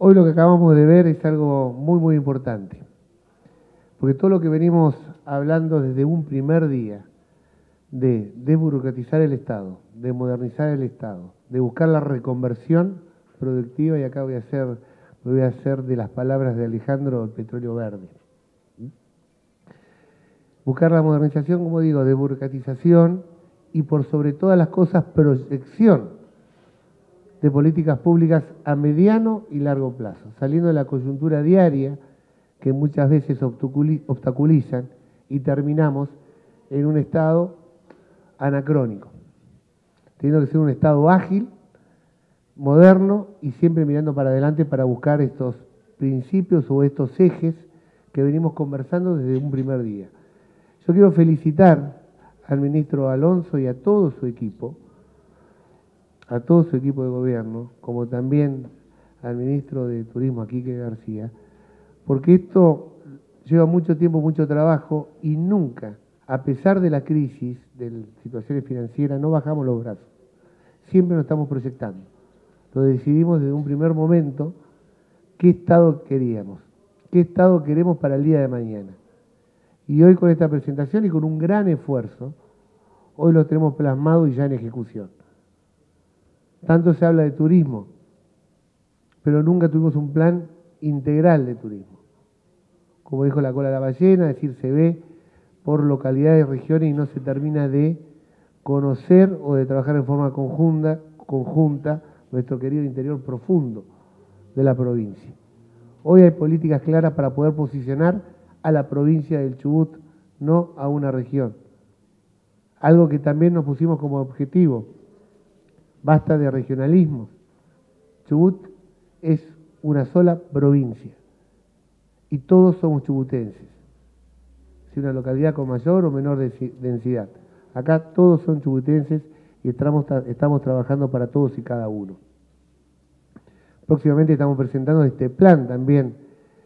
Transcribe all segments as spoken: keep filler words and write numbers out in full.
Hoy lo que acabamos de ver es algo muy, muy importante, porque todo lo que venimos hablando desde un primer día, de desburocratizar el Estado, de modernizar el Estado, de buscar la reconversión productiva, y acá voy a hacer, voy a hacer de las palabras de Alejandro el petróleo verde. Buscar la modernización, como digo, de burocratización y por sobre todas las cosas proyección de políticas públicas a mediano y largo plazo, saliendo de la coyuntura diaria que muchas veces obstaculizan y terminamos en un estado anacrónico, teniendo que ser un estado ágil, moderno y siempre mirando para adelante para buscar estos principios o estos ejes que venimos conversando desde un primer día. Yo quiero felicitar al ministro Alonso y a todo su equipo, a todo su equipo de gobierno, como también al ministro de Turismo, Quique García, porque esto lleva mucho tiempo, mucho trabajo y nunca, a pesar de la crisis, de las situaciones financieras, no bajamos los brazos. Siempre nos estamos proyectando. Lo decidimos desde un primer momento qué estado queríamos, qué estado queremos para el día de mañana. Y hoy con esta presentación y con un gran esfuerzo, hoy lo tenemos plasmado y ya en ejecución. Tanto se habla de turismo, pero nunca tuvimos un plan integral de turismo. Como dijo la cola de la ballena, es decir, se ve por localidades y regiones y no se termina de conocer o de trabajar en forma conjunta, conjunta nuestro querido interior profundo de la provincia. Hoy hay políticas claras para poder posicionar a la provincia del Chubut, no a una región. Algo que también nos pusimos como objetivo. Basta de regionalismo. Chubut es una sola provincia y todos somos chubutenses, si una localidad con mayor o menor densidad. Acá todos son chubutenses y estamos, estamos trabajando para todos y cada uno. Próximamente estamos presentando este plan también,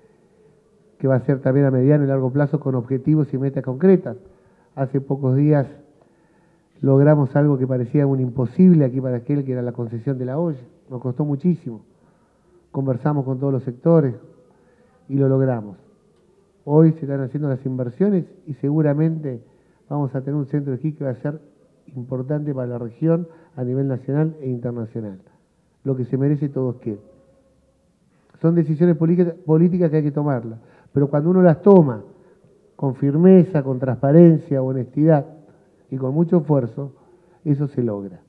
que va a ser también a mediano y largo plazo con objetivos y metas concretas. Hace pocos días logramos algo que parecía un imposible aquí para aquel que era la concesión de la olla. Nos costó muchísimo. Conversamos con todos los sectores y lo logramos. Hoy se están haciendo las inversiones y seguramente vamos a tener un centro de esquí que va a ser importante para la región a nivel nacional e internacional. Lo que se merece todo aquel. Son decisiones políticas que hay que tomarlas, pero cuando uno las toma con firmeza, con transparencia, honestidad y con mucho esfuerzo, eso se logra.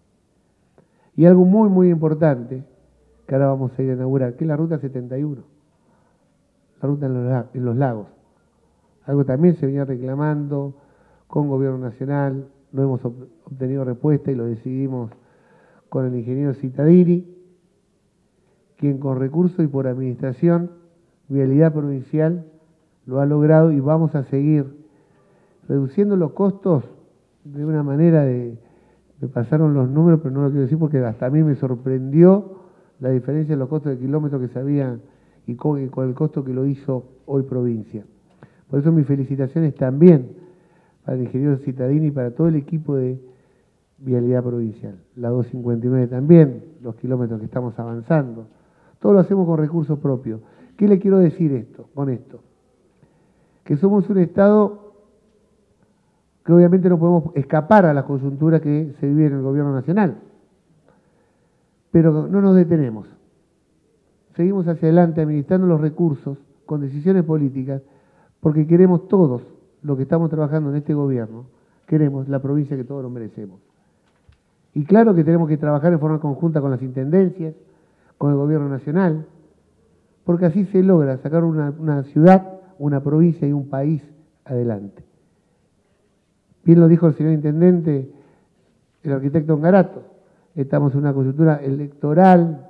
Y algo muy, muy importante, que ahora vamos a ir a inaugurar, que es la Ruta setenta y uno, la ruta en los, en los lagos. Algo también se venía reclamando con Gobierno Nacional, no hemos obtenido respuesta y lo decidimos con el ingeniero Cittadini, quien con recursos y por administración, Vialidad Provincial, lo ha logrado y vamos a seguir reduciendo los costos de una manera de, me pasaron los números, pero no lo quiero decir porque hasta a mí me sorprendió la diferencia en los costos de kilómetros que se habían y con, y con el costo que lo hizo hoy provincia. Por eso mis felicitaciones también para el ingeniero Cittadini y para todo el equipo de Vialidad Provincial. La doscientos cincuenta y nueve también, los kilómetros que estamos avanzando. Todo lo hacemos con recursos propios. ¿Qué le quiero decir esto, con esto? Que somos un Estado que obviamente no podemos escapar a la coyuntura que se vive en el gobierno nacional. Pero no nos detenemos. Seguimos hacia adelante administrando los recursos con decisiones políticas porque queremos todos, los que estamos trabajando en este gobierno, queremos la provincia que todos nos merecemos. Y claro que tenemos que trabajar en forma conjunta con las intendencias, con el gobierno nacional, porque así se logra sacar una, una ciudad, una provincia y un país adelante. Bien lo dijo el señor intendente, el arquitecto Ongarato, estamos en una coyuntura electoral,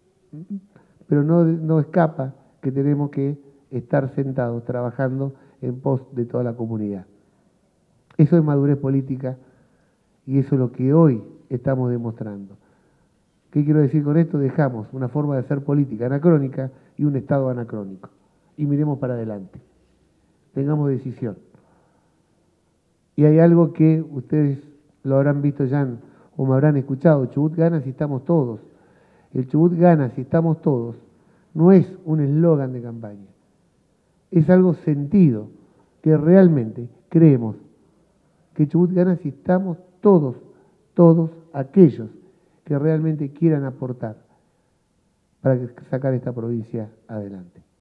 pero no, no escapa que tenemos que estar sentados trabajando en pos de toda la comunidad. Eso es madurez política y eso es lo que hoy estamos demostrando. ¿Qué quiero decir con esto? Dejamos una forma de hacer política anacrónica y un Estado anacrónico. Y miremos para adelante. Tengamos decisión. Y hay algo que ustedes lo habrán visto ya o me habrán escuchado. Chubut gana si estamos todos. El Chubut gana si estamos todos. no es un eslogan de campaña, es algo sentido, que realmente creemos que Chubut gana si estamos todos, todos aquellos que realmente quieran aportar para sacar esta provincia adelante.